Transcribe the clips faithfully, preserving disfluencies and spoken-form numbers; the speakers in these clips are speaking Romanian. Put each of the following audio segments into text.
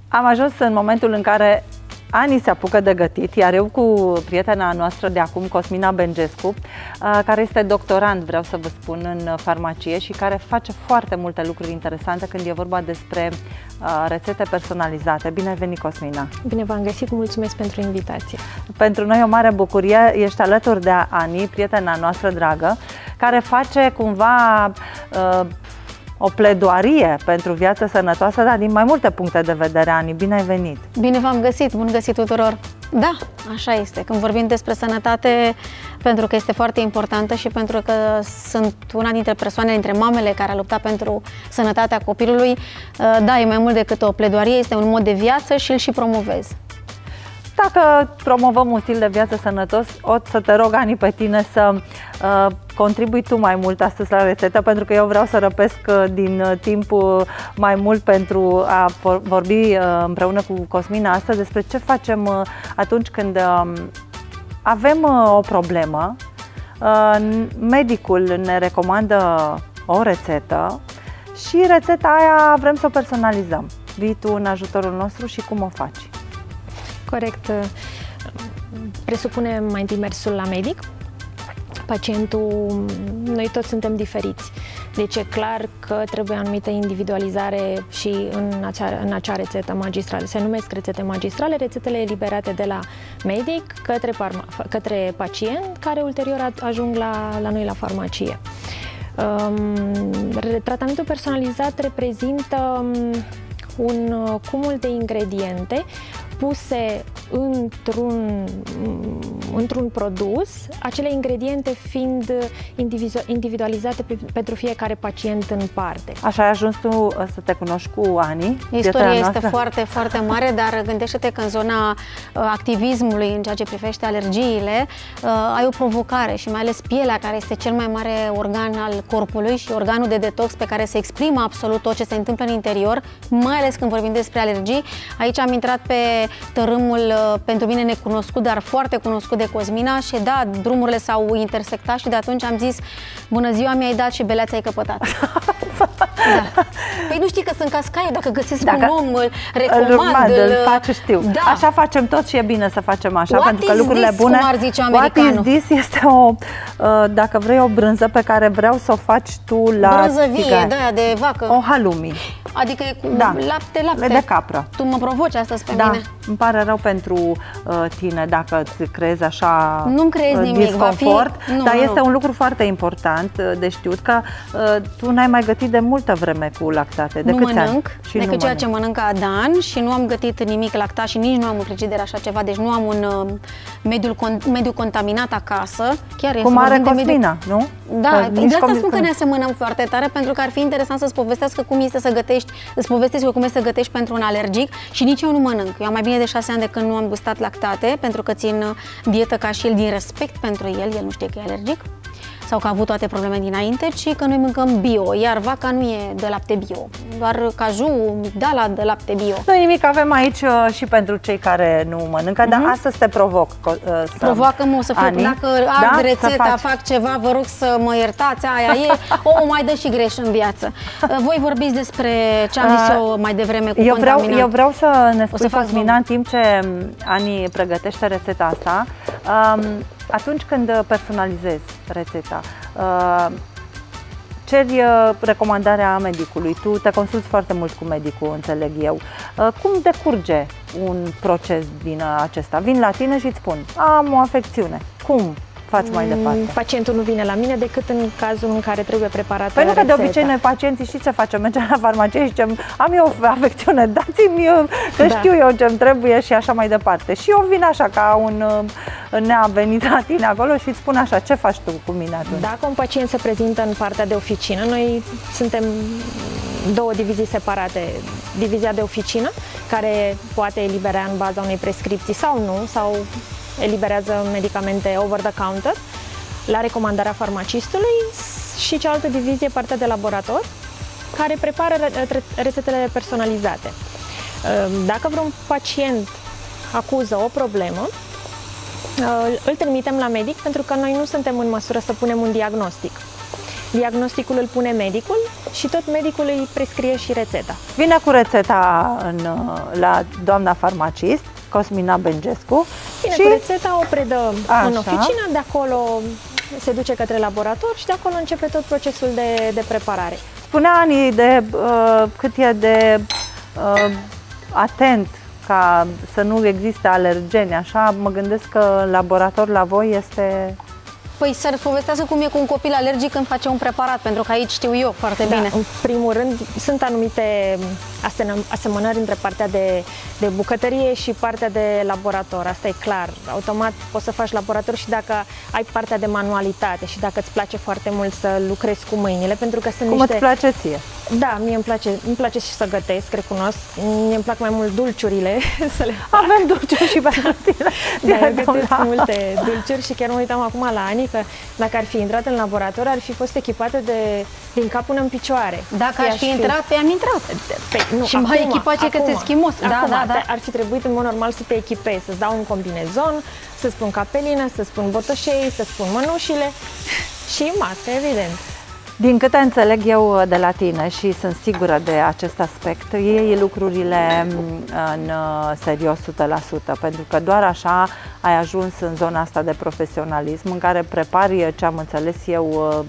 Am ajuns în momentul în care Ani se apucă de gătit, iar eu cu prietena noastră de acum, Cosmina Bengescu, care este doctorand, vreau să vă spun, în farmacie și care face foarte multe lucruri interesante când e vorba despre rețete personalizate. Bine ai venit, Cosmina! Bine v-am găsit, mulțumesc pentru invitație! Pentru noi o mare bucurie, ești alături de Ani, prietena noastră dragă, care face cumva uh, o pledoarie pentru viață sănătoasă, dar din mai multe puncte de vedere. Ani, bine ai venit! Bine v-am găsit! Bun găsit tuturor! Da, așa este. Când vorbim despre sănătate, pentru că este foarte importantă și pentru că sunt una dintre persoane, dintre mamele care a luptat pentru sănătatea copilului, da, e mai mult decât o pledoarie, este un mod de viață și îl și promovez. Dacă promovăm un stil de viață sănătos, o să te rog, Ani, pe tine să uh, contribui tu mai mult astăzi la rețetă, pentru că eu vreau să răpesc uh, din uh, timp uh, mai mult pentru a vorbi uh, împreună cu Cosmina astăzi despre ce facem uh, atunci când uh, avem uh, o problemă. Uh, medicul ne recomandă o rețetă și rețeta aia vrem să o personalizăm. Vii tu în ajutorul nostru și cum o faci? Corect. Presupune mai întâi mersul la medic. Pacientul, noi toți suntem diferiți. Deci e clar că trebuie o anumită individualizare și în acea, în acea rețetă magistrală. Se numesc rețete magistrale, rețetele eliberate de la medic către, către pacient, care ulterior ajung la, la noi la farmacie. Um, tratamentul personalizat reprezintă un cumul de ingrediente puse într-un într-un produs, acele ingrediente fiind individualizate pentru fiecare pacient în parte. Așa ai ajuns tu să te cunoști cu Ani? Istoria este foarte, foarte mare, dar gândește-te că în zona activismului, în ceea ce privește alergiile, ai o provocare și mai ales pielea, care este cel mai mare organ al corpului și organul de detox pe care se exprimă absolut tot ce se întâmplă în interior, mai ales când vorbim despre alergii. Aici am intrat pe tărâmul pentru mine necunoscut, dar foarte cunoscut de Cosmina și da, drumurile s-au intersectat și de atunci am zis: bună ziua, mi-ai dat și beleața ai căpătat. Da. Păi nu știi că sunt cascaie, dacă găsesc dacă un om, îl recomand, îl, îl faci, știu. Da. Așa facem toți și e bine să facem așa, What pentru că lucrurile this, bune... cum ar zice What is this este o, dacă vrei, o brânză pe care vreau să o faci tu la brânză vie, de, de vacă. O halloumi. Adică e cu da. lapte, lapte. De capră. Tu mă provoci astăzi pe da. mine. Îmi pare rău pentru uh, tine dacă îți creezi așa Nu-mi creezi uh, nimic, disconfort, va fi... nu, dar nu, este nu. un lucru foarte important de știut că uh, tu n-ai mai gătit de multă vreme cu lactate. De nu câți mănânc, ani? Și decât nu ceea mănânc. ce mănâncă Adan și nu am gătit nimic lactat și nici nu am în frigider așa ceva, deci nu am un uh, mediu, con mediu contaminat acasă. Chiar Cum are Cosmina, mediu... nu? Da, de asta spun că ne asemănăm foarte tare, pentru că ar fi interesant să-ți povestească cum este să gătești, îți povestesc eu cum este să gătești pentru un alergic și nici eu nu mănânc. Eu am mai bine de șase ani de când nu am gustat lactate, pentru că țin dietă ca și el din respect pentru el, el nu știe că e alergic sau că a avut toate probleme dinainte, ci că noi mâncăm bio, iar vaca nu e de lapte bio, doar caju, migdala de lapte bio. Nu nimic, avem aici uh, și pentru cei care nu mănâncă, uh-huh. dar astăzi te provoc. Uh, Provoacă-mă, o să fiu, Ani, dacă ard da? rețeta, fac ceva, vă rog să mă iertați, aia e, o mai dă și greș în viață. Voi vorbiți despre ce am zis eu mai devreme cu eu vreau, contaminat. eu vreau să ne spui, Cosmina, în timp ce Ani pregătește rețeta asta, um, atunci când personalizezi rețeta, uh, ceri recomandarea medicului, tu te consulți foarte mult cu medicul, înțeleg eu. Uh, cum decurge un proces din acesta? Vin la tine și îți spun: am o afecțiune. Cum faci mai departe? Pacientul nu vine la mine decât în cazul în care trebuie preparată Păi nu, că de rețeta. obicei noi pacienții știți ce facem? Mergem la farmacie și zicem: am eu o afecțiune, dați-mi eu, că da. știu eu ce-mi trebuie și așa mai departe. Și eu vin așa ca un neavenit la tine acolo și îți spun așa: ce faci tu cu mine atunci? Dacă un pacient se prezintă în partea de oficină, noi suntem două divizii separate. Divizia de oficină, care poate elibera în baza unei prescripții sau nu, sau eliberează medicamente over the counter la recomandarea farmacistului, și cealaltă divizie, partea de laborator, care prepară rețetele personalizate. Dacă vreun pacient acuză o problemă, îl trimitem la medic, pentru că noi nu suntem în măsură să punem un diagnostic. diagnosticul îl pune medicul și tot medicul îi prescrie și rețeta. Vine cu rețeta în, la doamna farmacist, Cosmina Bengescu. Vine și cu rețeta, o predă Așa. în oficină, de acolo se duce către laborator și de acolo începe tot procesul de, de preparare. Spunea Ani de uh, cât e de uh, atent ca să nu existe alergeni, așa mă gândesc că laborator la voi este... Păi să povestească cum e cu un copil alergic când face un preparat, pentru că aici știu eu foarte Da, bine. în primul rând, sunt anumite asemănări între partea de, de bucătărie și partea de laborator. Asta e clar. Automat poți să faci laborator și dacă ai partea de manualitate și dacă îți place foarte mult să lucrezi cu mâinile, pentru că sunt Cum niște... îți place ție? Da, mie îmi place, îmi place și să gătesc, recunosc. Mie îmi plac mai mult dulciurile să le fac. Avem dulciuri și pentru tine. Da, eu gătesc multe dulciuri și chiar mă uitam acum la Ani că dacă ar fi intrat în laborator, ar fi fost echipată de, din cap până în picioare. Dacă aș fi intrat, pe am intrat. Pe, nu, și mai echipație că ți-e schimbos. Da, acum, da, da. Ar fi trebuit în mod normal să te echipezi, să-ți dau un combinezon, să-ți pun capelină, să-ți pun botoșei, să-ți pun mănușile și mască, evident. Din câte înțeleg eu de la tine și sunt sigură de acest aspect, iei lucrurile în serios o sută la sută, pentru că doar așa ai ajuns în zona asta de profesionalism în care prepari, ce am înțeles eu,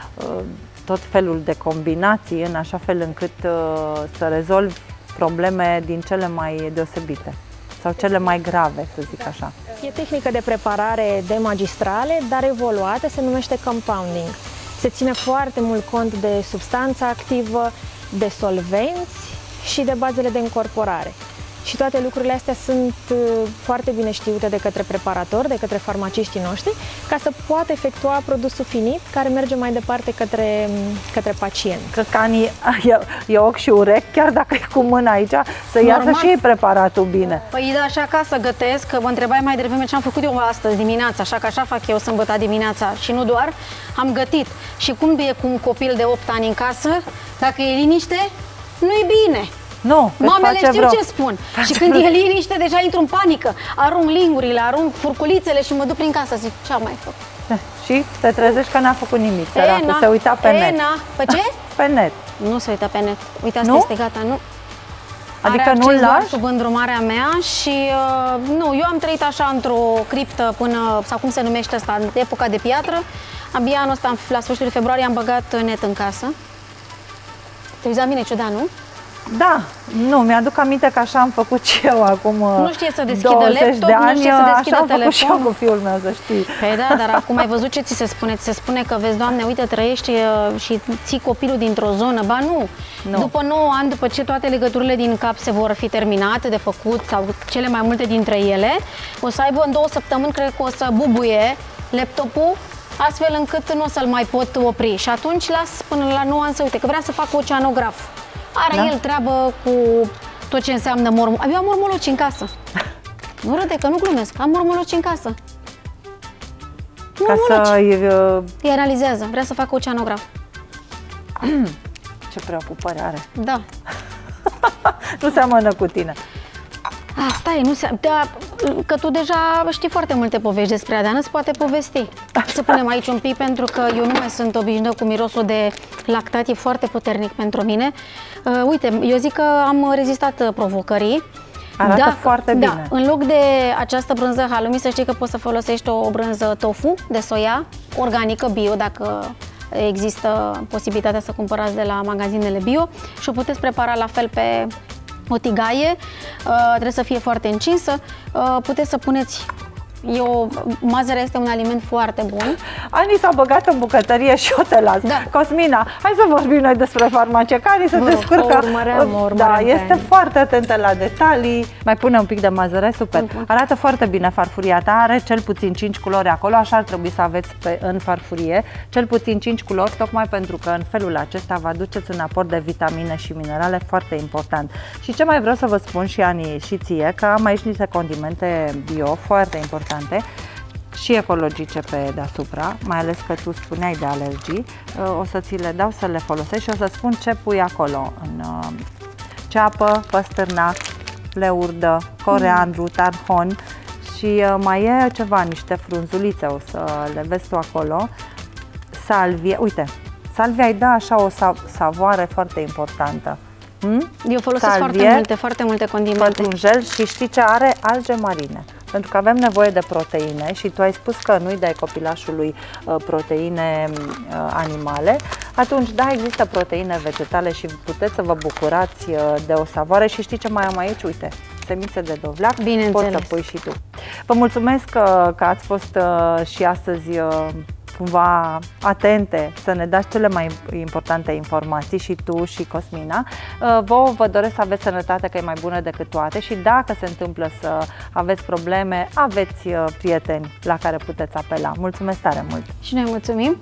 tot felul de combinații în așa fel încât să rezolvi probleme din cele mai deosebite sau cele mai grave, să zic așa. E tehnică de preparare de magistrale, dar evoluată, se numește compounding. Se ține foarte mult cont de substanța activă, de solvenți și de bazele de încorporare. Și toate lucrurile astea sunt foarte bine știute de către preparatori, de către farmaciștii noștri, ca să poată efectua produsul finit care merge mai departe către, către pacient. Cred că Ani e, e ochi și urechi, chiar dacă e cu mâna aici, să iasă și ei preparatul bine. Păi da, așa acasă gătesc, că mă întrebai mai devreme ce am făcut eu astăzi dimineața, așa că așa fac eu sâmbătă dimineața și nu doar, am gătit. Și cum e cu un copil de opt ani în casă, dacă e liniște, nu-i bine. Nu, mamele știu vreo. ce spun. Face și când vreo. E liniște, deja intru în panică. Arunc lingurile, arunc furculițele și mă duc prin casă. Zic, ce am mai făcut? Da. Și te trezești că n-a făcut nimic, săracul, se uita pe e, net. Na. Pe ce? Pe net. Nu se uita pe net. Uite, asta nu? este gata, nu. Adică nu-l lași? Sub îndrumarea mea și uh, nu, eu am trăit așa într-o criptă până, sau cum se numește asta, în epoca de piatră. Abia anul ăsta, la sfârșitul februarie, am băgat net în casă. Te uiți la mine ciudat, nu? Da, nu, mi-aduc aminte că așa am făcut și eu acum nu știe să deschidă laptop, de ani, nu știe să deschidă așa am telefon. făcut și eu cu fiul meu, să știi. Păi da, dar acum ai văzut ce ți se spune? Ți se spune că, vezi, Doamne, uite, trăiești și ții copilul dintr-o zonă. Ba nu. nu, după nouă ani, după ce toate legăturile din cap se vor fi terminate de făcut, sau cele mai multe dintre ele, o să aibă în două săptămâni, cred că o să bubuie laptopul, astfel încât nu o să-l mai pot opri. Și atunci las până la nouă ani să uite, că vrea să facă oceanograf. Are da? el treabă cu tot ce înseamnă mormologi. Eu am mormologi în casă. Nu râde, că nu glumesc. Am mormologi în casă. Ca să îi analizează. Vrea să facă oceanograf. Ce preocupări are. Da. Nu seamănă cu tine. Asta e, nu se... Da, că tu deja știi foarte multe povești despre Adea, nu-ți poate povesti. Să punem aici un pic, pentru că eu nu mai sunt obișnuită cu mirosul de lactat, e foarte puternic pentru mine. Uh, uite, eu zic că am rezistat provocării. Arată Dacă, foarte bine. Da, în loc de această brânză halloumi, să știi că poți să folosești o brânză tofu de soia, organică, bio, dacă există posibilitatea să cumpărați de la magazinele bio, și o puteți prepara la fel pe o tigaie, uh, trebuie să fie foarte încinsă, uh, puteți să puneți, eu, mazărea este un aliment foarte bun. Ani s-a băgat în bucătărie și eu te las. Da. Cosmina, hai să vorbim noi despre farmacie, că Ani se descurcă. O urmăream, o urmăream da, este Ani. foarte atentă la detalii. Mai pune un pic de mazăre, super. Uh-huh. Arată foarte bine farfuria ta, are cel puțin cinci culori acolo, așa ar trebui să aveți pe, în farfurie, cel puțin cinci culori, tocmai pentru că în felul acesta vă aduceți un aport de vitamine și minerale foarte important. Și ce mai vreau să vă spun și Ani și ție, că am aici niște condimente bio foarte importante și ecologice pe deasupra, mai ales că tu spuneai de alergii. O să ți le dau să le folosești și o să spun ce pui acolo: în ceapă, păstârnac, leurdă, coreandru, tarhon și mai e ceva, niște frunzulițe, o să le vezi tu acolo, salvie, uite, Salvia îi dă așa o savoare foarte importantă. Hmm? Eu folosesc Salvie, foarte multe, foarte multe condimente. Pătrunjel și știi ce are? Alge marine. Pentru că avem nevoie de proteine și tu ai spus că nu-i dai copilașului uh, proteine uh, animale, atunci da, există proteine vegetale și puteți să vă bucurați uh, de o savoare și știi ce mai am aici? Uite, semințe de dovleac, poți să pui și tu. Vă mulțumesc că, că ați fost uh, și astăzi uh, cumva atente să ne dați cele mai importante informații, și tu și Cosmina. Vouă vă doresc să aveți sănătate, că e mai bună decât toate, și dacă se întâmplă să aveți probleme, aveți prieteni la care puteți apela. Mulțumesc tare mult! Și noi mulțumim!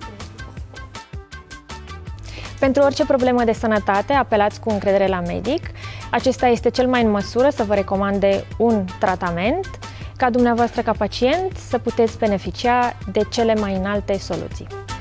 Pentru orice problemă de sănătate, apelați cu încredere la medic. Acesta este cel mai în măsură să vă recomande un tratament, ca dumneavoastră ca pacient să puteți beneficia de cele mai înalte soluții.